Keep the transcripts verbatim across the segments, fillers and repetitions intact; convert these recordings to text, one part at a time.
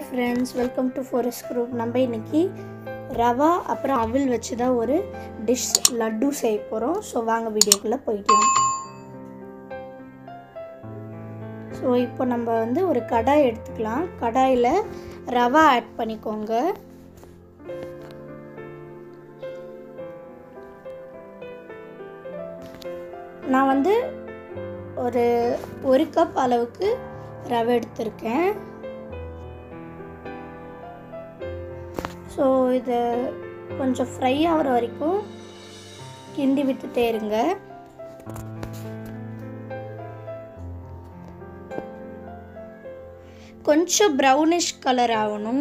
friends, welcome to Forest Group. நம்ம இன்னைக்கு ரவா அப்புறம் அவில் வச்சு தான் ஒரு டிஷ் லட்டு செய்ய போறோம். சோ வாங்க வீடியோக்குள்ள போய்க்கலாம். சோ இப்போ நம்ம வந்து ஒரு கடாய் எடுத்துக்கலாம். கடாயில ரவா ஆட் பண்ணிக்கோங்க. நான் வந்து ஒரு ஒரு கப் அளவுக்கு ரவை எடுத்துர்க்கேன். ஸோ இதை கொஞ்சம் ஃப்ரை ஆகிற வரைக்கும் கிண்டி விட்டுட்டே இருங்க. கொஞ்சம் ப்ரௌனிஷ் கலர் ஆகணும்.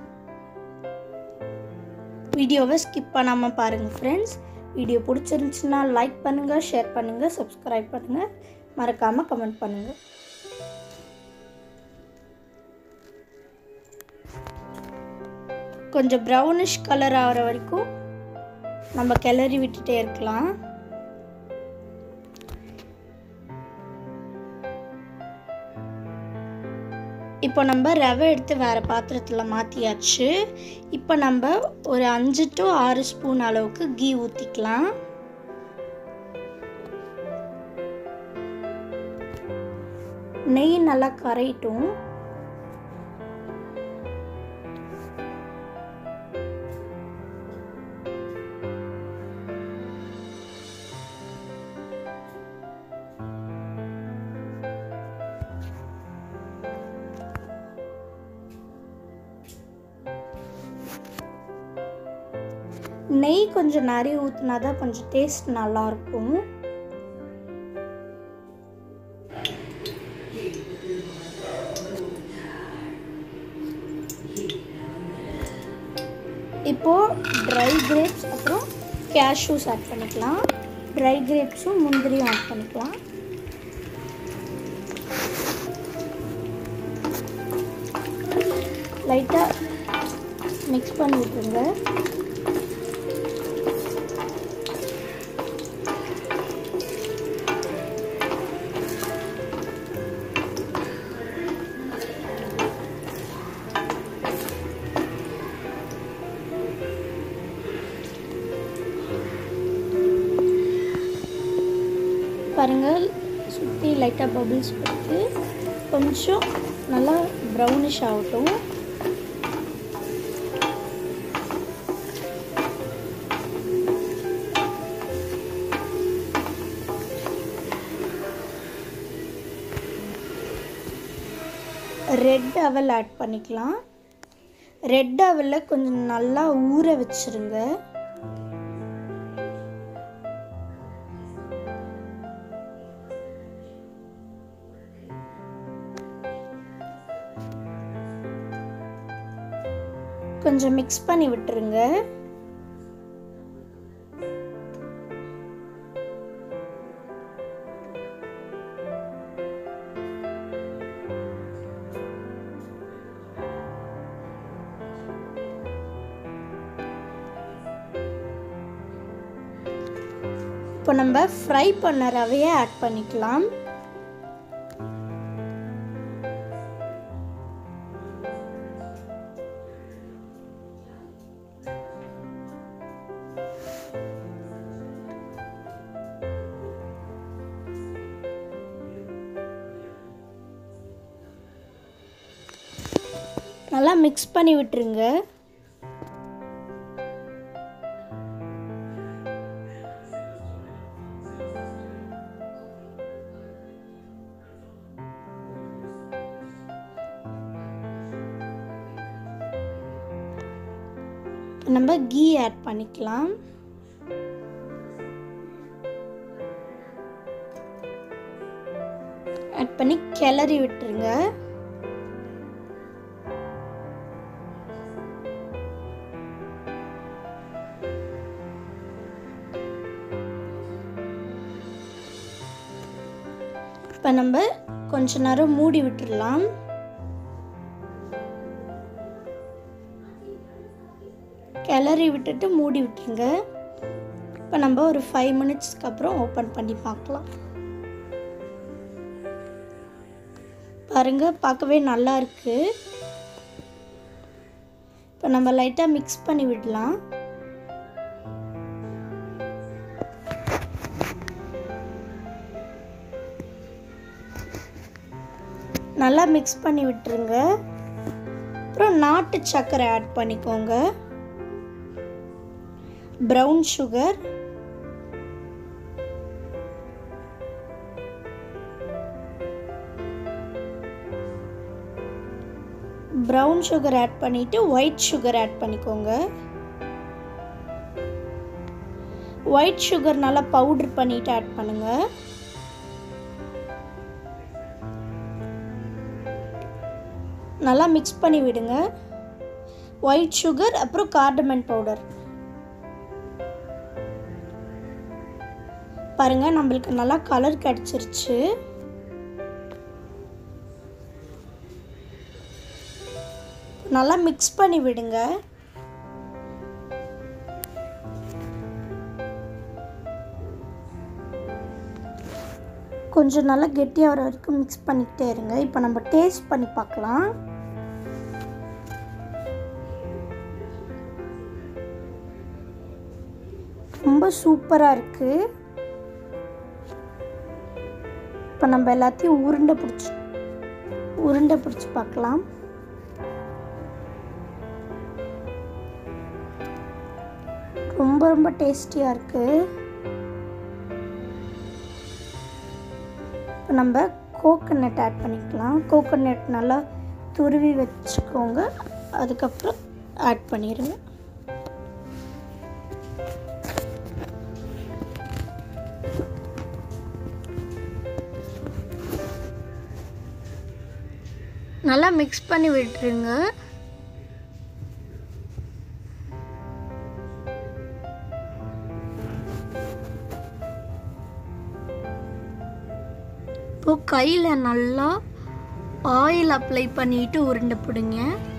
வீடியோவை ஸ்கிப் பண்ணாமல் பாருங்கள் ஃப்ரெண்ட்ஸ். வீடியோ பிடிச்சிருந்துச்சுன்னா லைக் பண்ணுங்கள், ஷேர் பண்ணுங்கள், சப்ஸ்கிரைப் பண்ணுங்கள், மறக்காமல் கமெண்ட் பண்ணுங்கள். கொஞ்சம் ப்ரௌனிஷ் கலர் ஆகிற வரைக்கும் நம்ம கிளறி விட்டுட்டே இருக்கலாம். இப்போ நம்ம ரவை எடுத்து வேறு பாத்திரத்தில் மாற்றியாச்சு. இப்போ நம்ம ஒரு அஞ்சு டு ஆறு ஸ்பூன் அளவுக்கு கீ ஊற்றிக்கலாம். நெய் நல்லா கரையட்டும். நெய் கொஞ்சம் நிறைய ஊற்றினா தான் கொஞ்சம் டேஸ்ட் நல்லாயிருக்கும். இப்போது ட்ரை கிரேப்ஸ் அப்புறம் கேஷ்யூஸ் ஆட் பண்ணிக்கலாம். ட்ரை கிரேப்ஸும் முந்திரியும் ஆட் பண்ணிக்கலாம். லைட்டாக மிக்ஸ் பண்ணி விட்டுருங்க. பாருங்கள், சுற்றி லைட்டாக பபிள்ஸ் போட்டு கொஞ்சம் நல்லா ப்ரௌனிஷ் ஆகட்டும். ரெட் அவல் ஆட் பண்ணிக்கலாம். ரெட் அவலை கொஞ்சம் நல்லா ஊற வச்சுருங்க. கொஞ்சம் மிக்ஸ் பண்ணி விட்டுருங்க. இப்போ நம்ம ஃப்ரை பண்ண ரவையை ஆட் பண்ணிக்கலாம். நல்லா மிக்ஸ் பண்ணி விட்டுருங்க. நம்ம கீ ஆட் பண்ணிக்கலாம். ஆட் பண்ணி கிளறி விட்டுருங்க. இப்போ நம்ம கொஞ்ச நேரம் மூடி விட்டுடலாம். கிளறி விட்டுட்டு மூடி விட்டுருங்க. இப்போ நம்ம ஒரு ஃபைவ் மினிட்ஸ்க்கு அப்புறம் ஓப்பன் பண்ணி பார்க்கலாம். பாருங்க, பார்க்கவே நல்லா இருக்கு. இப்போ நம்ம லைட்டாக மிக்ஸ் பண்ணி விடலாம். நல்லா மிக்ஸ் பண்ணி விட்டுருங்க. அப்புறம் நாட்டு சர்க்கரை ஆட் பண்ணிக்கோங்க, brown sugar, brown sugar add பண்ணிவிட்டு ஒயிட் சுகர் ஆட் பண்ணிக்கோங்க. ஒயிட் சுகர் நல்லா பவுடர் பண்ணிவிட்டு ஆட் பண்ணுங்கள். நல்லா மிக்ஸ் பண்ணி விடுங்க. ஒயிட் சுகர் அப்புறம் கார்டமன் பவுடர் பாருங்க, நம்மளுக்கு நல்லா கலர் கிடைச்சிருச்சு. நல்லா மிக்ஸ் பண்ணி விடுங்க. கொஞ்சம் நல்லா கெட்டியாக வர வரைக்கும் மிக்ஸ் பண்ணிக்கிட்டே இருங்க. இப்போ நம்ம டேஸ்ட் பண்ணி பார்க்கலாம். ரொம்ப சூப்பராக இருக்குது. இப்போ நம்ம எல்லாத்தையும் உருண்டை பிடிச்சி உருண்டை பிடிச்சி பார்க்கலாம். ரொம்ப ரொம்ப டேஸ்டியாக இருக்குது. இப்போ நம்ம கோகோனட் ஆட் பண்ணிக்கலாம். கோகோனட் நல்லா துருவி வச்சுக்கோங்க, அதுக்கப்புறம் ஆட் பண்ணிடுங்க. நல்லா மிக்ஸ் பண்ணி விட்டுருங்க. இப்போ கையில் நல்லா ஆயில் அப்ளை பண்ணிட்டு உருண்டை பிடிங்க.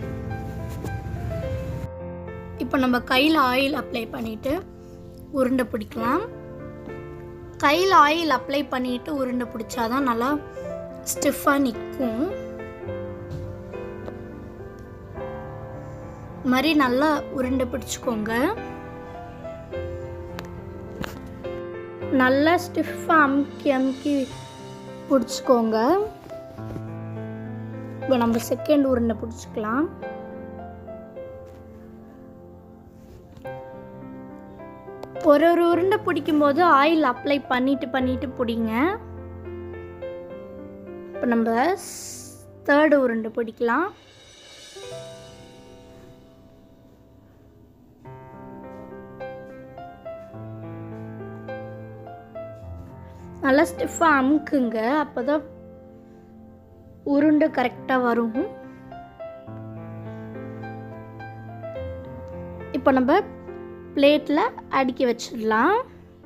இப்போ நம்ம கையில் ஆயில் அப்ளை பண்ணிட்டு உருண்டை பிடிக்கலாம். கையில் ஆயில் அப்ளை பண்ணிட்டு உருண்டை பிடிச்சாதான் நல்லா ஸ்டிஃபாக நிற்கும். மாதிரி நல்லா உருண்டை பிடிச்சுக்கோங்க. நல்லா ஸ்டிஃபாக அமுக்கி அமுக்கி பிடிச்சிக்கோங்க. இப்போ நம்ம செகண்ட் உருண்டை பிடிச்சிக்கலாம். ஒரு ஒரு உருண்டை பிடிக்கும்போது ஆயில் அப்ளை பண்ணிட்டு பண்ணிட்டு பிடிங்க. இப்போ நம்ம தேர்டு உருண்டை பிடிக்கலாம். நல்லா ஸ்டிஃபாக அமுக்குங்க, அப்போ தான் உருண்டை கரெக்டாக வரும். இப்போ நம்ம பிளேட்டில் அடுக்கி வச்சிடலாம்.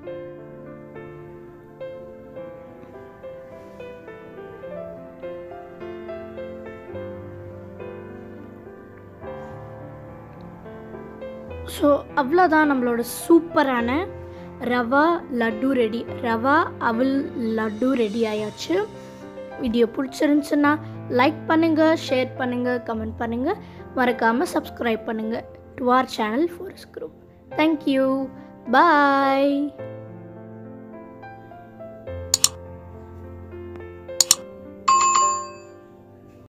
ஸோ அவ்வளோதான், நம்மளோட சூப்பரான ரவா லட்டு ரெடி. ரவா அவல் லட்டு ரெடி ஆயாச்சு. வீடியோ பிடிச்சிருந்துச்சுன்னா லைக் பண்ணுங்கள், ஷேர் பண்ணுங்கள், கமெண்ட் பண்ணுங்கள், மறக்காமல் சப்ஸ்கிரைப் பண்ணுங்கள் to our channel forest group. Thank you, bye.